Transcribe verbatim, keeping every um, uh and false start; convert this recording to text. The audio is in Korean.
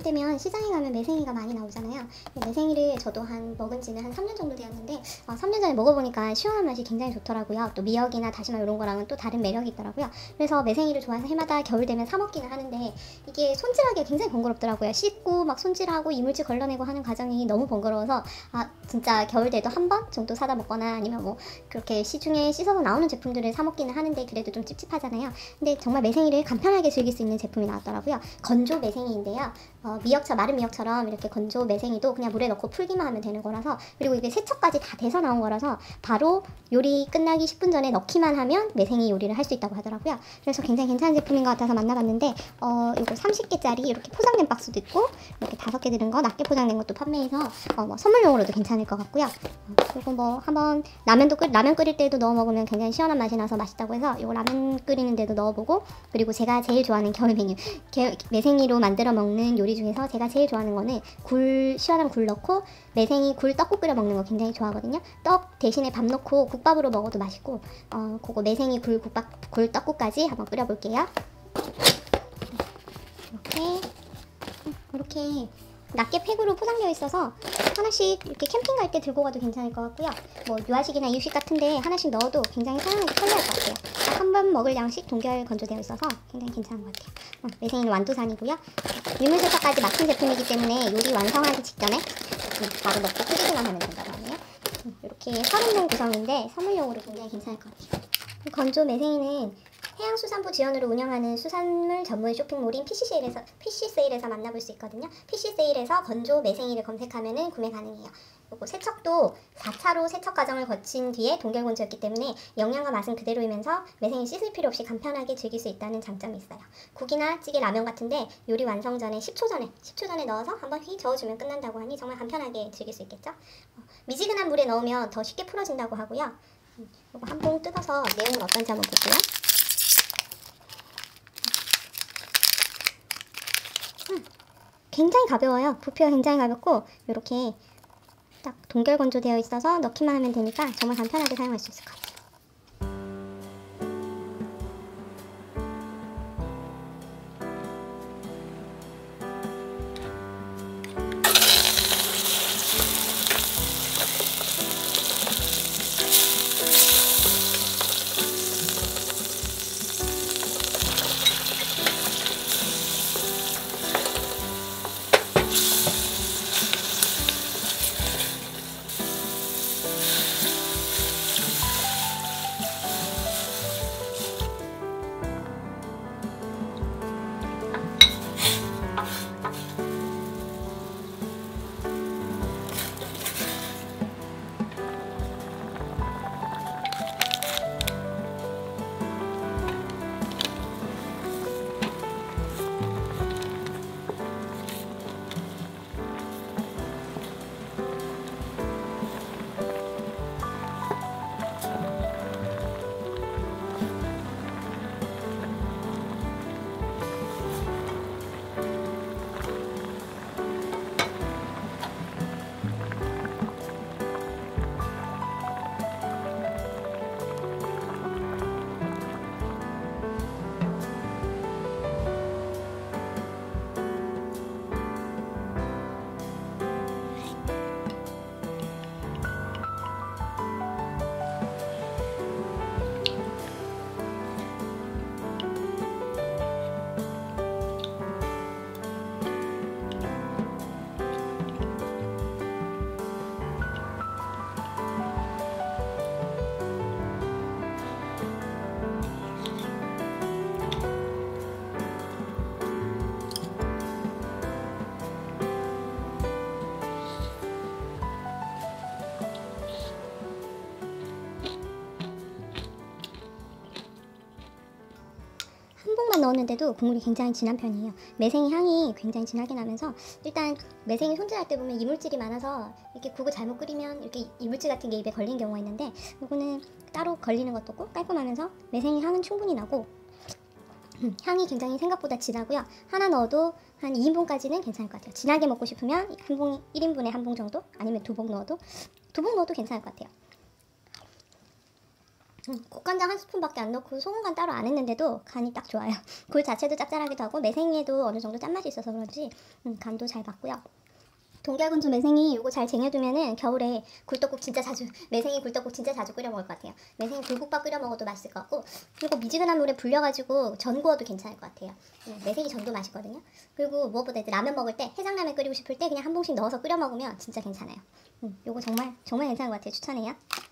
되면 시장에 가면 매생이가 많이 나오잖아요. 매생이를 저도 한 먹은 지는 한 삼 년 정도 되었는데 어, 삼 년 전에 먹어보니까 시원한 맛이 굉장히 좋더라고요. 또 미역이나 다시마 이런 거랑은 또 다른 매력이 있더라고요. 그래서 매생이를 좋아해서 해마다 겨울 되면 사 먹기는 하는데 이게 손질하기가 굉장히 번거롭더라고요. 씻고 막 손질하고 이물질 걸러내고 하는 과정이 너무 번거로워서 아 진짜 겨울 돼도 한 번 정도 사다 먹거나 아니면 뭐 그렇게 시중에 씻어서 나오는 제품들을 사 먹기는 하는데 그래도 좀 찝찝하잖아요. 근데 정말 매생이를 간편하게 즐길 수 있는 제품이 나왔더라고요. 건조 매생이인데요. 어, 미역처 마른 미역처럼 이렇게 건조 매생이도 그냥 물에 넣고 풀기만 하면 되는 거라서, 그리고 이게 세척까지 다 돼서 나온 거라서 바로 요리 끝나기 십 분 전에 넣기만 하면 매생이 요리를 할 수 있다고 하더라고요. 그래서 굉장히 괜찮은 제품인 것 같아서 만나봤는데 어, 이거 삼십 개짜리 이렇게 포장된 박스도 있고 이렇게 다섯 개 들은 거 낮게 포장된 것도 판매해서 어, 뭐 선물용으로도 괜찮을 것 같고요. 어, 그리고 뭐 한번 라면도 끓 라면 끓일 때도 넣어 먹으면 굉장히 시원한 맛이 나서 맛있다고 해서 이거 라면 끓이는 데도 넣어보고, 그리고 제가 제일 좋아하는 겨울 메뉴 게, 매생이로 만들어 먹는 요리 중에서 제가 제일 좋아하는 거는 굴, 시원한 굴 넣고 매생이 굴 떡국 끓여 먹는 거 굉장히 좋아하거든요. 떡 대신에 밥 넣고 국밥으로 먹어도 맛있고 어, 그거 매생이 굴 국밥 굴 떡국까지 한번 끓여 볼게요. 이렇게 이렇게 낱개 팩으로 포장되어 있어서 하나씩 이렇게 캠핑 갈 때 들고 가도 괜찮을 것 같고요. 뭐 유아식이나 이유식 같은데 하나씩 넣어도 굉장히 사용하기 편리할 것 같아요. 한 번 먹을 양씩 동결 건조되어 있어서 굉장히 괜찮은 것 같아요. 어, 매생이는 완도산이고요. 유물세차까지 맡은 제품이기 때문에 요리 완성하기 직전에 바로 넣고 끓이기만 하면 된다고 하네요. 이렇게 삼인분 구성인데 선물용으로 굉장히 괜찮을 것 같아요. 건조 매생이는 해양수산부 지원으로 운영하는 수산물 전문 쇼핑몰인 피씨세일에서, 피씨세일에서 만나볼 수 있거든요. 피씨세일에서 건조 매생이를 검색하면 구매 가능해요. 그리고 세척도 사 차로 세척 과정을 거친 뒤에 동결건조였기 때문에 영양과 맛은 그대로이면서 매생이 씻을 필요 없이 간편하게 즐길 수 있다는 장점이 있어요. 국이나 찌개, 라면 같은데 요리 완성 전에 십 초 전에 십 초 전에 넣어서 한번 휘 저어주면 끝난다고 하니 정말 간편하게 즐길 수 있겠죠. 어, 미지근한 물에 넣으면 더 쉽게 풀어진다고 하고요. 음, 이거 한 봉 뜯어서 내용은 어떤지 한번 볼게요. 음, 굉장히 가벼워요. 부피가 굉장히 가볍고 이렇게 딱 동결 건조되어 있어서 넣기만 하면 되니까 정말 간편하게 사용할 수 있을 것 같아요. 한 봉만 넣었는데도 국물이 굉장히 진한 편이에요. 매생이 향이 굉장히 진하게 나면서 일단 매생이 손질할 때 보면 이물질이 많아서 이렇게 국을 잘못 끓이면 이렇게 이물질 같은 게 입에 걸리는 경우가 있는데 이거는 따로 걸리는 것도 없고 깔끔하면서 매생이 향은 충분히 나고 음, 향이 굉장히 생각보다 진하고요. 하나 넣어도 한 이 인분까지는 괜찮을 것 같아요. 진하게 먹고 싶으면 한 봉, 일 인분에 한 봉 정도? 아니면 두 봉 넣어도 두 봉 넣어도 괜찮을 것 같아요. 음, 국간장 한 스푼밖에 안 넣고 소금간 따로 안 했는데도 간이 딱 좋아요. 굴 자체도 짭짤하기도 하고 매생이에도 어느 정도 짠맛이 있어서 그런지 음, 간도 잘 맞고요. 동결군주 매생이 이거 잘 쟁여두면은 겨울에 굴떡국 진짜 자주 매생이 굴떡국 진짜 자주 끓여 먹을 것 같아요. 매생이 굴국밥 끓여 먹어도 맛있을 것 같고, 그리고 미지근한 물에 불려가지고 전 구워도 괜찮을 것 같아요. 음, 매생이 전도 맛있거든요. 그리고 무엇보다 이제 라면 먹을 때 해장라면 끓이고 싶을 때 그냥 한 봉씩 넣어서 끓여 먹으면 진짜 괜찮아요. 음, 요거 정말 정말 괜찮은 것 같아요. 추천해요.